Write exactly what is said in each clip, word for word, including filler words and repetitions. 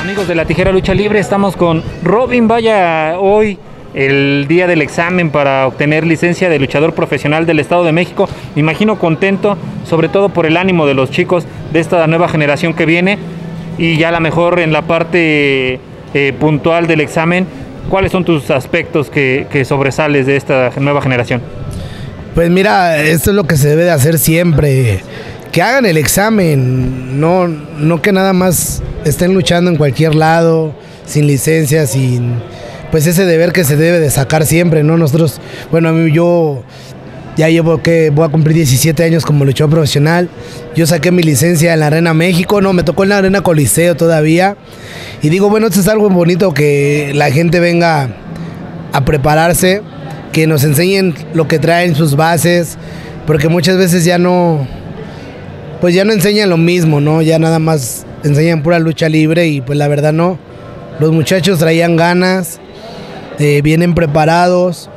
Amigos de La Tijera Lucha Libre, estamos con Robin. Vaya, hoy el día del examen para obtener licencia de luchador profesional del Estado de México. Me imagino contento, sobre todo por el ánimo de los chicos de esta nueva generación que viene. Y ya a lo mejor en la parte eh, puntual del examen, ¿cuáles son tus aspectos que, que sobresales de esta nueva generación? Pues mira, esto es lo que se debe de hacer siempre. Que hagan el examen, no, no que nada más estén luchando en cualquier lado, sin licencia, sin pues ese deber que se debe de sacar siempre, ¿no? Nosotros, bueno, a mí yo ya llevo que voy a cumplir diecisiete años como luchador profesional. Yo saqué mi licencia en la Arena México, no, me tocó en la Arena Coliseo todavía. Y digo, bueno, esto es algo bonito, que la gente venga a prepararse, que nos enseñen lo que traen sus bases, porque muchas veces ya no, pues ya no enseñan lo mismo, ¿no? Ya nada más enseñan pura lucha libre y pues la verdad no. Los muchachos traían ganas, eh, vienen preparados.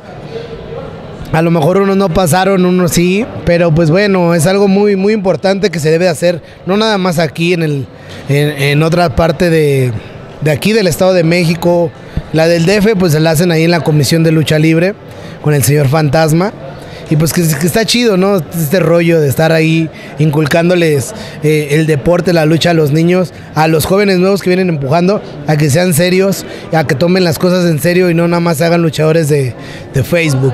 A lo mejor unos no pasaron, unos sí, pero pues bueno, es algo muy muy importante que se debe hacer, no nada más aquí en, el, en, en otra parte de, de aquí del Estado de México. La del D F pues se la hacen ahí en la Comisión de Lucha Libre con el señor Fantasma. Y pues que, que está chido, ¿no? Este rollo de estar ahí inculcándoles eh, el deporte, la lucha a los niños, a los jóvenes nuevos que vienen empujando, a que sean serios, a que tomen las cosas en serio y no nada más se hagan luchadores de, de Facebook.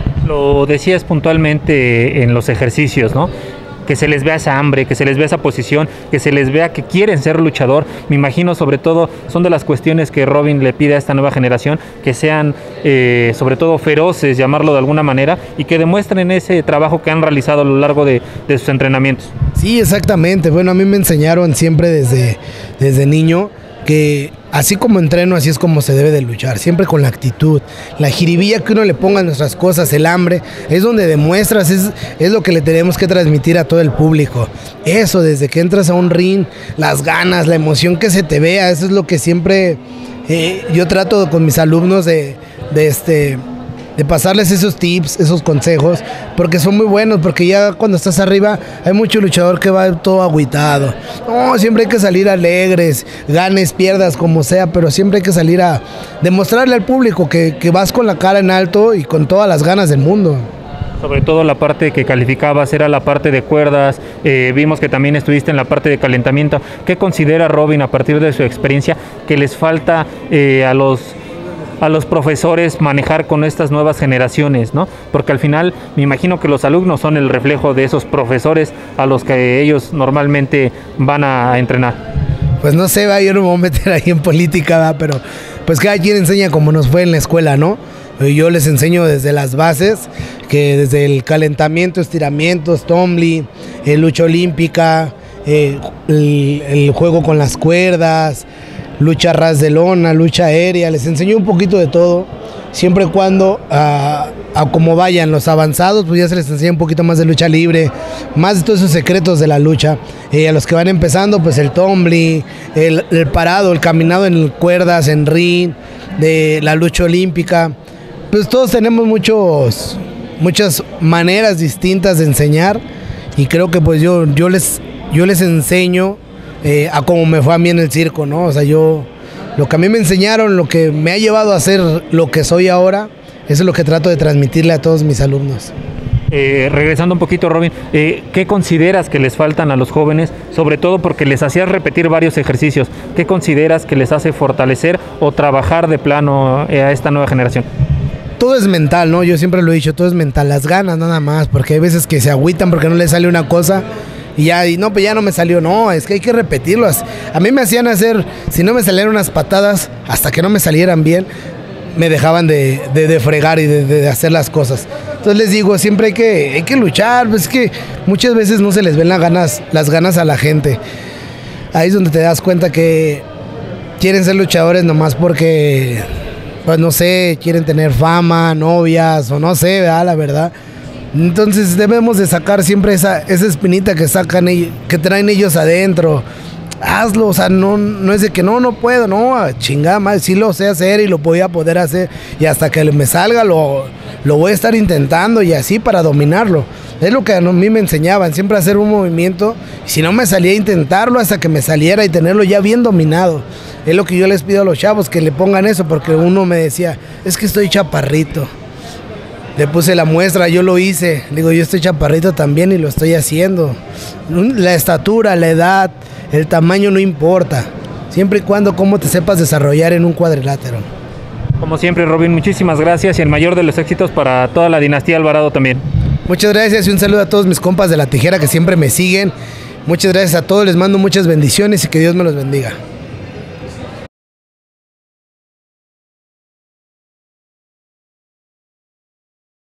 Lo decías puntualmente en los ejercicios, ¿no? Que se les vea esa hambre, que se les vea esa posición, que se les vea que quieren ser luchador. Me imagino, sobre todo, son de las cuestiones que Robin le pide a esta nueva generación, que sean eh, sobre todo feroces, llamarlo de alguna manera, y que demuestren ese trabajo que han realizado a lo largo de, de sus entrenamientos. Sí, exactamente. Bueno, a mí me enseñaron siempre desde, desde niño que así como entreno, así es como se debe de luchar, siempre con la actitud, la jiribilla que uno le ponga a nuestras cosas, el hambre, es donde demuestras, es, es lo que le tenemos que transmitir a todo el público. Eso, desde que entras a un ring, las ganas, la emoción que se te vea, eso es lo que siempre eh, yo trato con mis alumnos de, de este... de pasarles esos tips, esos consejos, porque son muy buenos, porque ya cuando estás arriba hay mucho luchador que va todo agüitado. No, siempre hay que salir alegres, ganes, pierdas, como sea, pero siempre hay que salir a demostrarle al público que, que vas con la cara en alto y con todas las ganas del mundo. Sobre todo la parte que calificabas era la parte de cuerdas, eh, vimos que también estuviste en la parte de calentamiento. ¿Qué considera Robin, a partir de su experiencia, que les falta eh, a los... a los profesores manejar con estas nuevas generaciones, ¿no? Porque al final me imagino que los alumnos son el reflejo de esos profesores a los que ellos normalmente van a entrenar? Pues no sé, va, yo no me voy a meter ahí en política, ¿va? Pero pues cada quien enseña como nos fue en la escuela, ¿no? Yo les enseño desde las bases, que desde el calentamiento, estiramientos, tumbling, eh, lucha olímpica, eh, el, el juego con las cuerdas, lucha ras de lona, lucha aérea, les enseño un poquito de todo, siempre y cuando a, a como vayan los avanzados, pues ya se les enseña un poquito más de lucha libre, más de todos esos secretos de la lucha. Eh, a los que van empezando, pues el tumbling, el, el parado, el caminado en cuerdas, en ring, de la lucha olímpica, pues todos tenemos muchos, muchas maneras distintas de enseñar, y creo que pues yo, yo, les, yo les enseño Eh, a como me fue a mí en el circo, ¿no? O sea, yo, lo que a mí me enseñaron, lo que me ha llevado a ser lo que soy ahora, eso es lo que trato de transmitirle a todos mis alumnos. Eh, regresando un poquito, Robin, eh, ¿qué consideras que les faltan a los jóvenes? Sobre todo porque les hacías repetir varios ejercicios. ¿Qué consideras que les hace fortalecer o trabajar de plano eh, a esta nueva generación? Todo es mental, ¿no? Yo siempre lo he dicho, todo es mental, las ganas nada más, porque hay veces que se agüitan porque no les sale una cosa. Y ya, y no, pues ya no me salió, no, es que hay que repetirlo. A mí me hacían hacer, si no me salían unas patadas, hasta que no me salieran bien, me dejaban de, de, de fregar y de, de hacer las cosas. Entonces les digo, siempre hay que, hay que luchar, pues es que muchas veces no se les ven las ganas, las ganas a la gente. Ahí es donde te das cuenta que quieren ser luchadores nomás porque, pues no sé, quieren tener fama, novias, o no sé, ¿verdad? La verdad. Entonces debemos de sacar siempre esa, esa espinita que sacan, que traen ellos adentro. Hazlo, o sea, no, no es de que no, no puedo, no, chingada madre, sí lo sé hacer y lo voy a poder hacer, y hasta que me salga lo, lo voy a estar intentando y así para dominarlo. Es lo que a mí me enseñaban, siempre hacer un movimiento, y si no me salía, intentarlo hasta que me saliera y tenerlo ya bien dominado. Es lo que yo les pido a los chavos, que le pongan eso, porque uno me decía, es que estoy chaparrito. Le puse la muestra, yo lo hice. Digo, yo estoy chaparrito también y lo estoy haciendo. La estatura, la edad, el tamaño no importa. Siempre y cuando cómo te sepas desarrollar en un cuadrilátero. Como siempre, Robin, muchísimas gracias y el mayor de los éxitos para toda la dinastía Alvarado también. Muchas gracias y un saludo a todos mis compas de La Tijera que siempre me siguen. Muchas gracias a todos, les mando muchas bendiciones y que Dios me los bendiga.